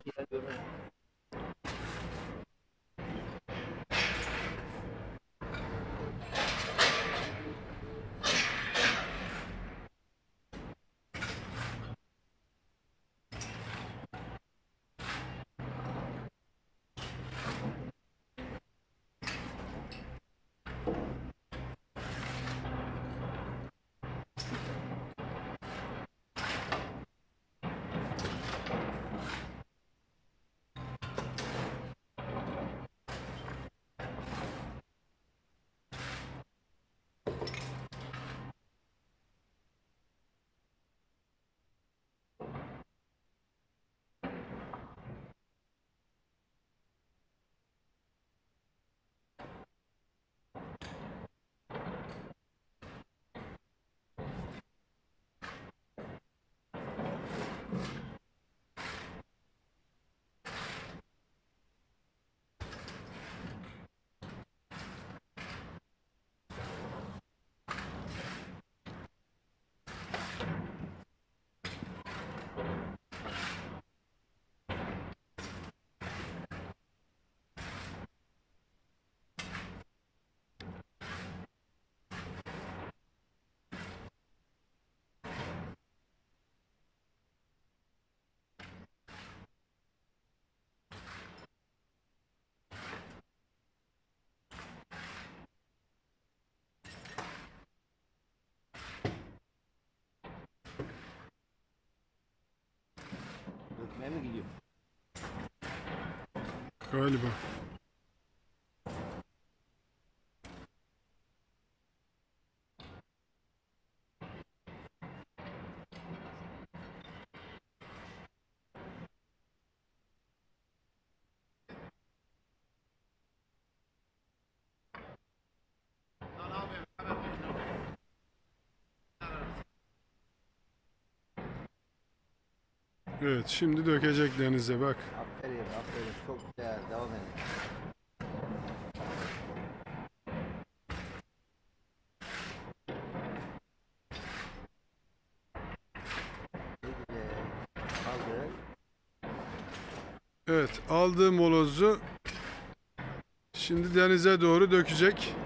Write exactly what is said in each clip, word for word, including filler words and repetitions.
Dökmeye mi gidiyor? Galiba. Evet, şimdi dökecek denize bak. Aferin, aferin. Çok güzel. Devam edin. Ne güzel. Kaldı. Evet, aldığı molozu şimdi denize doğru dökecek.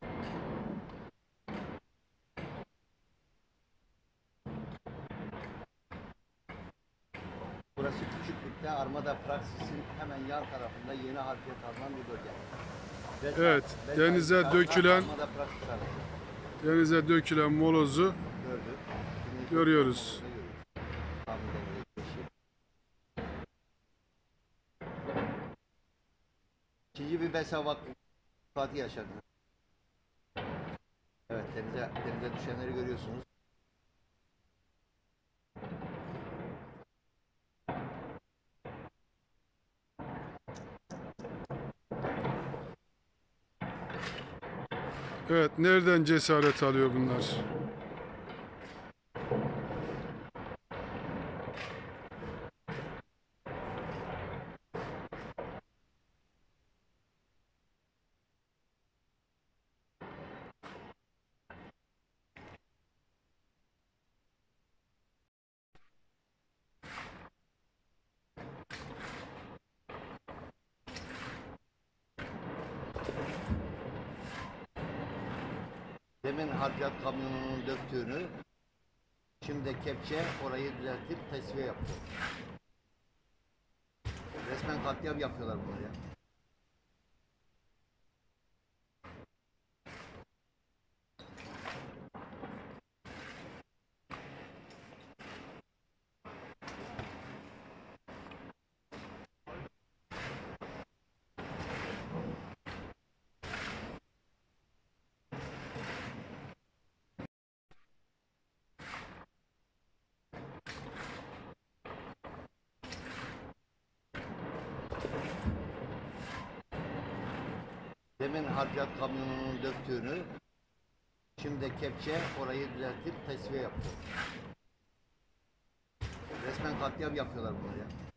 Burası Küçüklük'te Armada Praksis'in hemen yan tarafında Yeni Harfiyat alınan bir bölge. Beş Evet, beş denize ay dökülen Armada Praksis arası. denize dökülen molozu Gördük. Şimdi görüyoruz. Tam denize geçip. İkinci bir besavat Fatih yaşadı. Evet, denize, denize düşenleri görüyorsunuz. Evet, nereden cesaret alıyor bunlar? Demin harfiyat kamyonunun döktüğünü, şimdi kepçe orayı düzeltip tesviye yapıyor. Resmen katliam yapıyorlar bunları ya. Demin harfiyat kamyonunun döktüğünü, şimdi kepçe orayı düzeltip tesviye yapıyor. Resmen katliam yapıyorlar bunları ya.